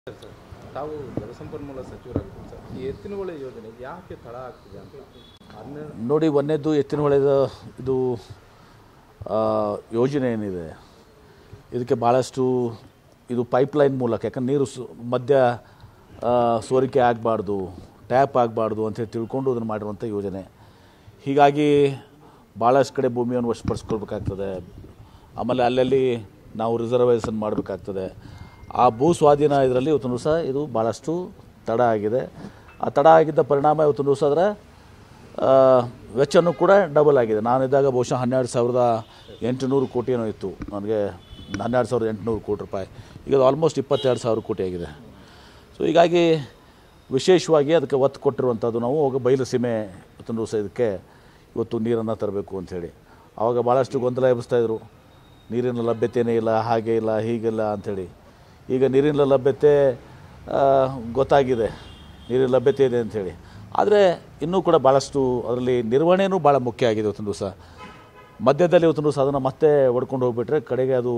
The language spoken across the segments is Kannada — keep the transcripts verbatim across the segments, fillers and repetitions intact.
ಸರ್, ತಾವು ಜಲಸಂಪನ್ಮೂಲ ಸಚಿವರಾಗಿದ್ದೀರಿ ಸರ್. ಈ ಎತ್ತಿನಹೊಳೆ ಯೋಜನೆ ಯಾಕೆ ತಡ ಆಗ್ತಿದೆ ಅಂತ ಹನ್ನೆರಡು ನೋಡಿ, ಒಂದನೇದು ಎತ್ತಿನಹೊಳೆದ ಇದು ಆ, ಯೋಜನೆ ಏನಿದೆ ಇದಕ್ಕೆ ಭಾಳಷ್ಟು ಇದು ಪೈಪ್ಲೈನ್ ಮೂಲಕ, ಯಾಕಂದ್ರೆ ನೀರು ಸು ಮಧ್ಯ ಆ, ಸೋರಿಕೆ ಆಗಬಾರ್ದು, ಟ್ಯಾಪ್ ಆಗಬಾರ್ದು ಅಂತೇಳಿ ತಿಳ್ಕೊಂಡು ಅದನ್ನು ಮಾಡಿರುವಂಥ ಯೋಜನೆ. ಹೀಗಾಗಿ ಭಾಳಷ್ಟು ಕಡೆ ಭೂಮಿಯನ್ನು ವಶಪಡಿಸ್ಕೊಳ್ಬೇಕಾಗ್ತದೆ. ಆಮೇಲೆ ಅಲ್ಲಲ್ಲಿ ನಾವು ರಿಸರ್ವೇಷನ್ ಮಾಡಬೇಕಾಗ್ತದೆ. ಆ ಭೂ ಸ್ವಾಧೀನ ಇದರಲ್ಲಿ ಇವತ್ತೊಂದು ದಿವಸ ಇದು ಭಾಳಷ್ಟು ತಡ ಆಗಿದೆ. ಆ ತಡ ಆಗಿದ್ದ ಪರಿಣಾಮ ಇವತ್ತೊಂದು ದಿವಸ ಅದರ ವೆಚ್ಚನೂ ಕೂಡ ಡಬಲ್ ಆಗಿದೆ. ನಾನಿದ್ದಾಗ ಬಹುಶಃ ಹನ್ನೆರಡು ಸಾವಿರದ ಎಂಟುನೂರು ಕೋಟಿ ಏನೋ ಇತ್ತು, ನನಗೆ ಹನ್ನೆರಡು ಸಾವಿರದ ಎಂಟುನೂರು ಕೋಟಿ ರೂಪಾಯಿ, ಈಗ ಅದು ಆಲ್ಮೋಸ್ಟ್ ಇಪ್ಪತ್ತೆರಡು ಸಾವಿರ ಕೋಟಿ ಆಗಿದೆ. ಸೊ ಹೀಗಾಗಿ ವಿಶೇಷವಾಗಿ ಅದಕ್ಕೆ ಒತ್ತು ಕೊಟ್ಟಿರುವಂಥದ್ದು ನಾವು ಹೋಗಿ ಬಯಲು ಸೀಮೆ ಇವತ್ತೊಂದು ದಿವಸ ಇದಕ್ಕೆ ಇವತ್ತು ನೀರನ್ನು ತರಬೇಕು ಅಂಥೇಳಿ. ಆವಾಗ ಭಾಳಷ್ಟು ಗೊಂದಲ ಎಬ್ಬಿಸ್ತಾಯಿದ್ರು, ನೀರಿನ ಲಭ್ಯತೆಯೇ ಇಲ್ಲ, ಹಾಗೆ ಇಲ್ಲ, ಹೀಗಿಲ್ಲ ಅಂಥೇಳಿ. ಈಗ ನೀರಿನ ಲಭ್ಯತೆ ಗೊತ್ತಾಗಿದೆ, ನೀರಿನ ಲಭ್ಯತೆ ಇದೆ ಅಂಥೇಳಿ. ಆದರೆ ಇನ್ನೂ ಕೂಡ ಭಾಳಷ್ಟು ಅದರಲ್ಲಿ ನಿರ್ವಹಣೆಯೂ ಭಾಳ ಮುಖ್ಯ ಆಗಿದೆ. ಇವತ್ತೊಂದು ದಿವಸ ಮಧ್ಯದಲ್ಲಿ ಇವತ್ತೊಂದು ದಿವಸ ಅದನ್ನು ಮತ್ತೆ ಹೊಡ್ಕೊಂಡು ಹೋಗ್ಬಿಟ್ರೆ ಕಡೆಗೆ ಅದು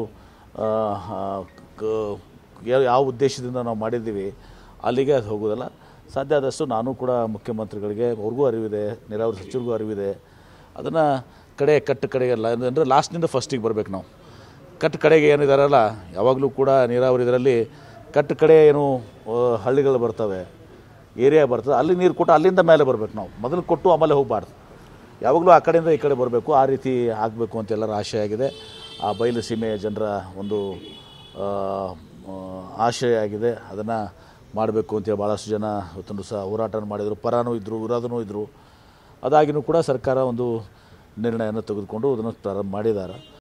ಯಾವ ಉದ್ದೇಶದಿಂದ ನಾವು ಮಾಡಿದ್ದೀವಿ ಅಲ್ಲಿಗೆ ಅದು ಹೋಗೋದಲ್ಲ. ಸಾಧ್ಯ ಆದಷ್ಟು ನಾನು ಕೂಡ ಮುಖ್ಯಮಂತ್ರಿಗಳಿಗೆ ಅವ್ರಿಗೂ ಅರಿವಿದೆ, ನೀರಾವರಿ ಸಚಿವರಿಗೂ ಅರಿವಿದೆ. ಅದನ್ನು ಕಡೆ ಕಟ್ಟು ಕಡೆಗೆಲ್ಲ ಅಂದರೆ ಲಾಸ್ಟ್ನಿಂದ ಫಸ್ಟಿಗೆ ಬರಬೇಕು ನಾವು. ಕಟ್ಟು ಕಡೆಗೆ ಏನಿದಾರಲ್ಲ, ಯಾವಾಗಲೂ ಕೂಡ ನೀರಾವರಿ ಇದರಲ್ಲಿ ಕಟ್ಟು ಕಡೆ ಏನು ಹಳ್ಳಿಗಳು ಬರ್ತವೆ, ಏರಿಯಾ ಬರ್ತದೆ, ಅಲ್ಲಿ ನೀರು ಕೊಟ್ಟು ಅಲ್ಲಿಂದ ಮೇಲೆ ಬರಬೇಕು ನಾವು. ಮೊದಲು ಕೊಟ್ಟು ಆಮೇಲೆ ಹೋಗಬಾರ್ದು, ಯಾವಾಗಲೂ ಆ ಕಡೆಯಿಂದ ಈ ಕಡೆ ಬರಬೇಕು. ಆ ರೀತಿ ಆಗಬೇಕು ಅಂತ ಎಲ್ಲರ ಆಶಯ ಆಗಿದೆ. ಆ ಬಯಲು ಸೀಮೆಯ ಜನರ ಒಂದು ಆಶಯ ಆಗಿದೆ. ಅದನ್ನು ಮಾಡಬೇಕು ಅಂತೇಳಿ ಭಾಳಷ್ಟು ಜನ ಇವತ್ತೊಂದು ಸಹ ಹೋರಾಟ ಮಾಡಿದರು, ಪರನೂ ಇದ್ದರು, ವಿರೋಧನೂ ಇದ್ದರು. ಅದಾಗಿಯೂ ಕೂಡ ಸರ್ಕಾರ ಒಂದು ನಿರ್ಣಯವನ್ನು ತೆಗೆದುಕೊಂಡು ಅದನ್ನು ಪ್ರಾರಂಭ ಮಾಡಿದ್ದಾರೆ.